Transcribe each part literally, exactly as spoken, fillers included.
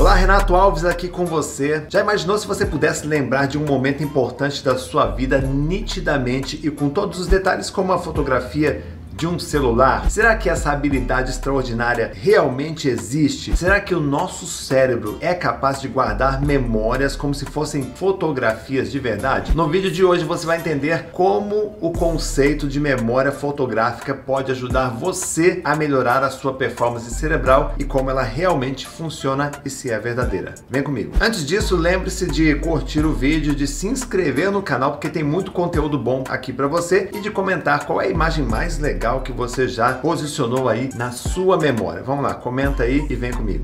Olá, Renato Alves aqui com você. Já imaginou se você pudesse lembrar de um momento importante da sua vida nitidamente e com todos os detalhes como a fotografia de um celular? Será que essa habilidade extraordinária realmente existe? Será que o nosso cérebro é capaz de guardar memórias como se fossem fotografias de verdade? No vídeo de hoje você vai entender como o conceito de memória fotográfica pode ajudar você a melhorar a sua performance cerebral e como ela realmente funciona e se é verdadeira. Vem comigo. Antes disso, lembre-se de curtir o vídeo, de se inscrever no canal porque tem muito conteúdo bom aqui para você e de comentar qual é a imagem mais legal que você já posicionou aí na sua memória. Vamos lá, comenta aí e vem comigo.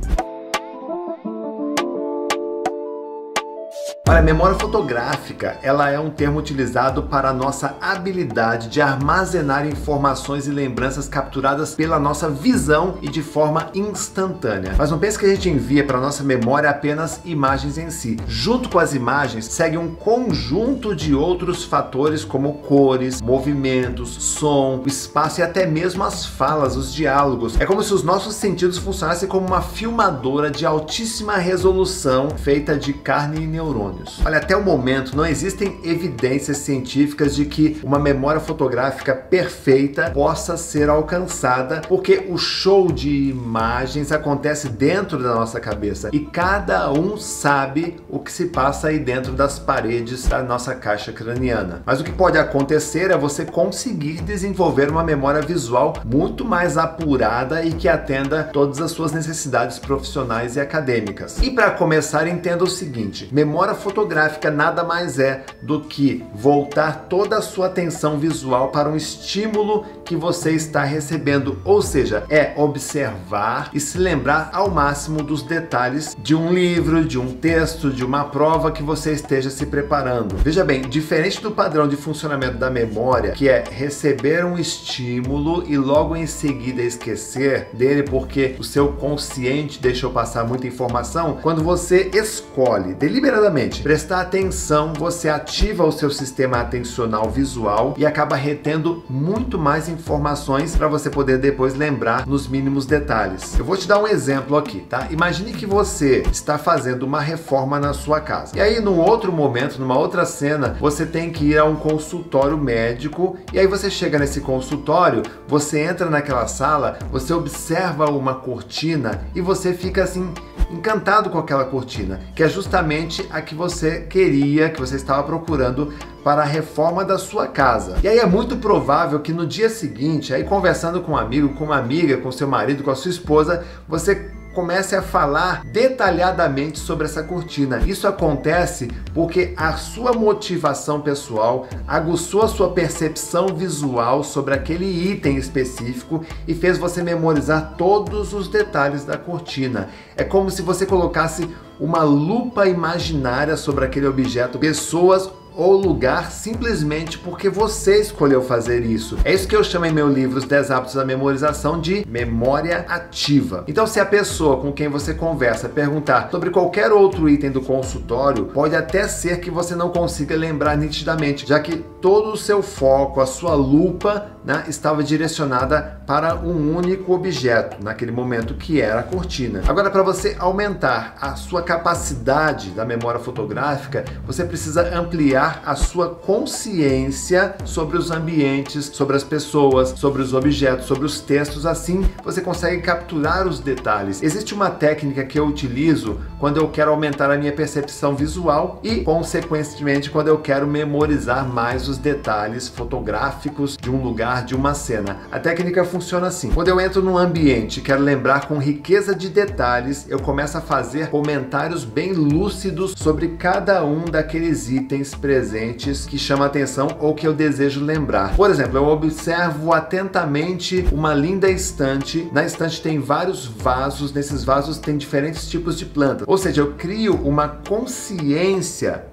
Olha, a memória fotográfica, ela é um termo utilizado para a nossa habilidade de armazenar informações e lembranças capturadas pela nossa visão e de forma instantânea. Mas não pense que a gente envia para a nossa memória apenas imagens em si. Junto com as imagens, segue um conjunto de outros fatores como cores, movimentos, som, o espaço e até mesmo as falas, os diálogos. É como se os nossos sentidos funcionassem como uma filmadora de altíssima resolução feita de carne e neurônios. Olha, até o momento não existem evidências científicas de que uma memória fotográfica perfeita possa ser alcançada, porque o show de imagens acontece dentro da nossa cabeça e cada um sabe o que se passa aí dentro das paredes da nossa caixa craniana. Mas o que pode acontecer é você conseguir desenvolver uma memória visual muito mais apurada e que atenda todas as suas necessidades profissionais e acadêmicas. E para começar, entenda o seguinte: memória fotográfica nada mais é do que voltar toda a sua atenção visual para um estímulo que você está recebendo, ou seja, é observar e se lembrar ao máximo dos detalhes de um livro, de um texto, de uma prova que você esteja se preparando. Veja bem, diferente do padrão de funcionamento da memória, que é receber um estímulo e logo em seguida esquecer dele porque o seu consciente deixou passar muita informação, quando você escolhe deliberadamente prestar atenção, você ativa o seu sistema atencional visual e acaba retendo muito mais informações para você poder depois lembrar nos mínimos detalhes. Eu vou te dar um exemplo aqui, tá? Imagine que você está fazendo uma reforma na sua casa. E aí, num outro momento, numa outra cena, você tem que ir a um consultório médico e aí você chega nesse consultório, você entra naquela sala, você observa uma cortina e você fica assim encantado com aquela cortina, que é justamente a que você queria, que você estava procurando para a reforma da sua casa. E aí é muito provável que no dia seguinte, aí conversando com um amigo, com uma amiga, com seu marido, com a sua esposa, você comece a falar detalhadamente sobre essa cortina. Isso acontece porque a sua motivação pessoal aguçou a sua percepção visual sobre aquele item específico e fez você memorizar todos os detalhes da cortina. É como se você colocasse uma lupa imaginária sobre aquele objeto, pessoas ou lugar, simplesmente porque você escolheu fazer isso. É isso que eu chamo em meu livro Os dez Hábitos da Memorização de memória ativa. Então, se a pessoa com quem você conversa perguntar sobre qualquer outro item do consultório, pode até ser que você não consiga lembrar nitidamente, já que todo o seu foco, a sua lupa, né, estava direcionada para um único objeto naquele momento, que era a cortina. Agora, para você aumentar a sua capacidade da memória fotográfica, você precisa ampliar a sua consciência sobre os ambientes, sobre as pessoas, sobre os objetos, sobre os textos. Assim você consegue capturar os detalhes. Existe uma técnica que eu utilizo quando eu quero aumentar a minha percepção visual e, consequentemente, quando eu quero memorizar mais os detalhes fotográficos de um lugar, de uma cena. A técnica funciona assim: quando eu entro num ambiente e quero lembrar com riqueza de detalhes, eu começo a fazer comentários bem lúcidos sobre cada um daqueles itens presentes presentes que chama atenção ou que eu desejo lembrar. Por exemplo, eu observo atentamente uma linda estante. Na estante tem vários vasos, nesses vasos tem diferentes tipos de plantas. Ou seja, eu crio uma consciência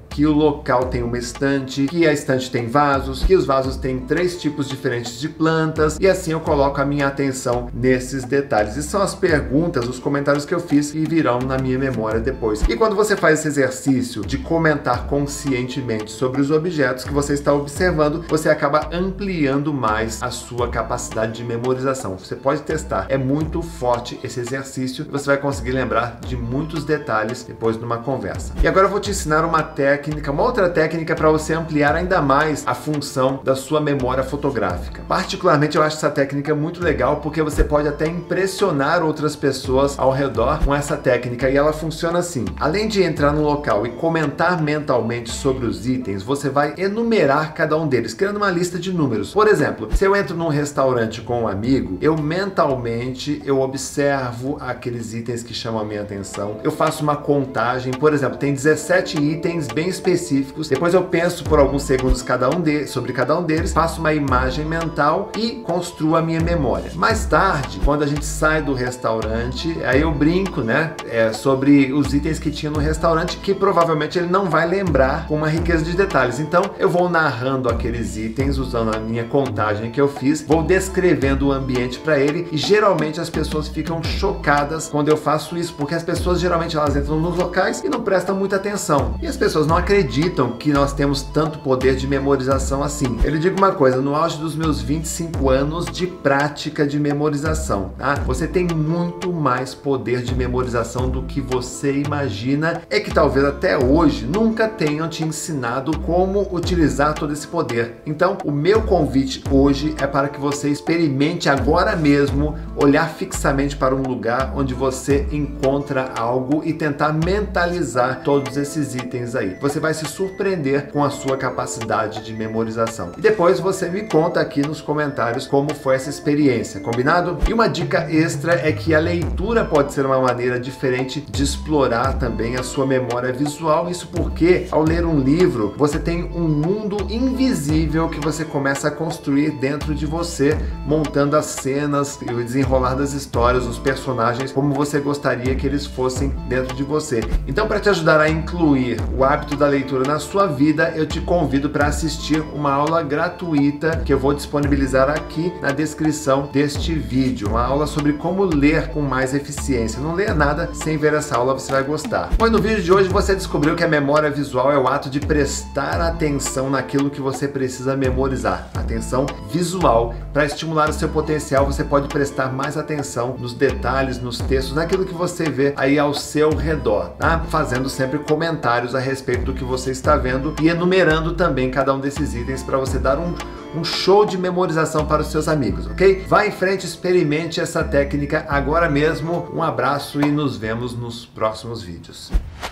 que o local tem uma estante, que a estante tem vasos, que os vasos têm três tipos diferentes de plantas, e assim eu coloco a minha atenção nesses detalhes. E são as perguntas, os comentários que eu fiz que virão na minha memória depois. E quando você faz esse exercício de comentar conscientemente sobre os objetos que você está observando, você acaba ampliando mais a sua capacidade de memorização. Você pode testar, é muito forte esse exercício e você vai conseguir lembrar de muitos detalhes depois numa conversa. E agora eu vou te ensinar uma técnica, uma outra técnica para você ampliar ainda mais a função da sua memória fotográfica. Particularmente eu acho essa técnica muito legal porque você pode até impressionar outras pessoas ao redor com essa técnica, e ela funciona assim: além de entrar no local e comentar mentalmente sobre os itens, você vai enumerar cada um deles, criando uma lista de números. Por exemplo, se eu entro num restaurante com um amigo, eu mentalmente eu observo aqueles itens que chamam a minha atenção, eu faço uma contagem, por exemplo, tem dezessete itens bem específicos, depois eu penso por alguns segundos cada um de, sobre cada um deles, faço uma imagem mental e construo a minha memória. Mais tarde, quando a gente sai do restaurante, aí eu brinco, né, é, sobre os itens que tinha no restaurante, que provavelmente ele não vai lembrar com uma riqueza de detalhes. Então eu vou narrando aqueles itens, usando a minha contagem que eu fiz, vou descrevendo o ambiente para ele, e geralmente as pessoas ficam chocadas quando eu faço isso, porque as pessoas geralmente elas entram nos locais e não prestam muita atenção, e as pessoas não acreditam que nós temos tanto poder de memorização assim. Eu lhe digo uma coisa, no auge dos meus vinte e cinco anos de prática de memorização, tá? Você tem muito mais poder de memorização do que você imagina, é que talvez até hoje nunca tenham te ensinado como utilizar todo esse poder. Então, o meu convite hoje é para que você experimente agora mesmo olhar fixamente para um lugar onde você encontra algo e tentar mentalizar todos esses itens aí. Você vai se surpreender com a sua capacidade de memorização. E depois você me conta aqui nos comentários como foi essa experiência, combinado? E uma dica extra é que a leitura pode ser uma maneira diferente de explorar também a sua memória visual. Isso porque ao ler um livro, você tem um mundo invisível que você começa a construir dentro de você, montando as cenas e o desenrolar das histórias, os personagens, como você gostaria que eles fossem dentro de você. Então, para te ajudar a incluir o hábito da leitura na sua vida, eu te convido para assistir uma aula gratuita que eu vou disponibilizar aqui na descrição deste vídeo. Uma aula sobre como ler com mais eficiência. Não leia nada sem ver essa aula, você vai gostar. Pois no vídeo de hoje você descobriu que a memória visual é o ato de prestar atenção naquilo que você precisa memorizar. Atenção visual. Para estimular o seu potencial, você pode prestar mais atenção nos detalhes, nos textos, naquilo que você vê aí ao seu redor, tá? Fazendo sempre comentários a respeito do que você está vendo e enumerando também cada um desses itens para você dar um um show de memorização para os seus amigos, ok? Vá em frente, experimente essa técnica agora mesmo. Um abraço e nos vemos nos próximos vídeos.